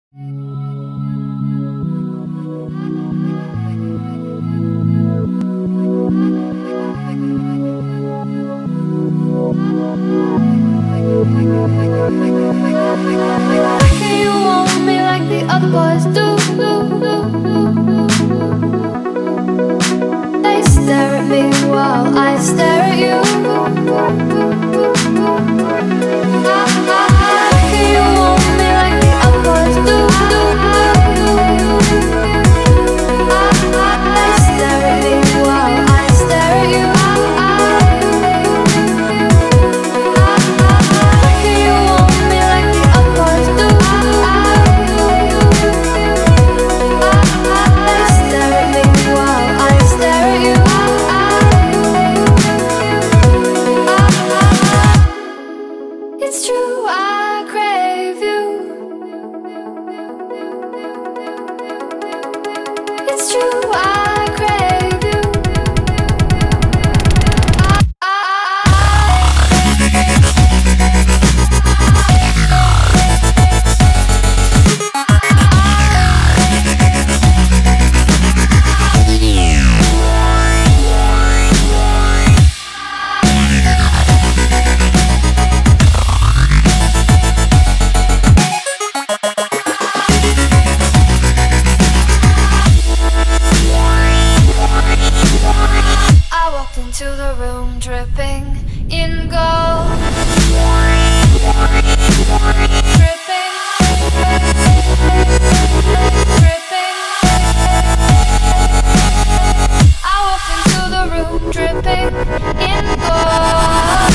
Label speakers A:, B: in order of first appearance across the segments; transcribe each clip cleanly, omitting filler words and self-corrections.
A: Can you want me like the other boys do? They stare at me while I stare at you. Can you want me like the other boys do? They stare at me while I stare at you. Can you want me like the other boys do? They stare at me while I stare at you. It's true, I crave you. It's true, I crave you. Into the room dripping in gold. Dripping, dripping. I walked into the room dripping in gold.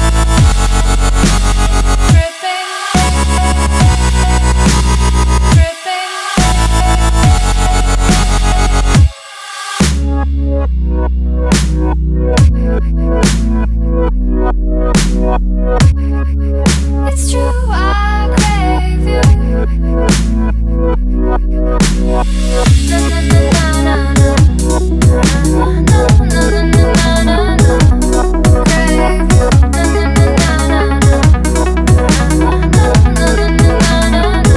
A: Dripping, it's true, I crave you. Na na na na na na na na na na. Crave you. Na na na na na na na na na.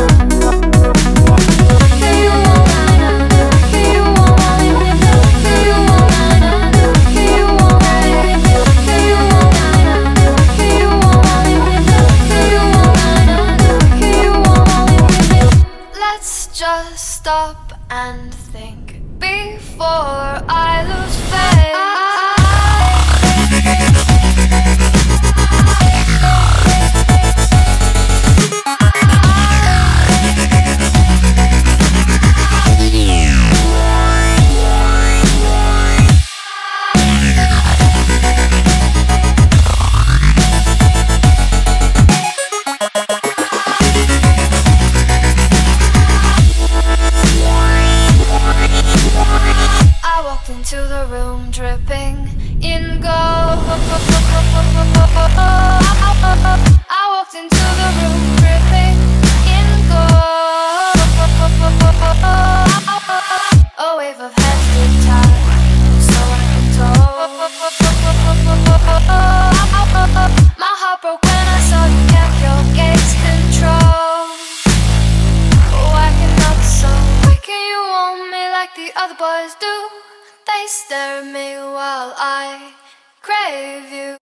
A: Do you want me? Do you want me? Do you want me? Do you want me? Do you want me? Let's just stop and think before I lose faith. Into the room dripping in gold. I walked into the room dripping in gold. A wave of heads did tide, so I can told. My heart broke when I saw you kept your gaze control. Why cannot so? Why can you want me like the other boys do? They stare at me while I crave you.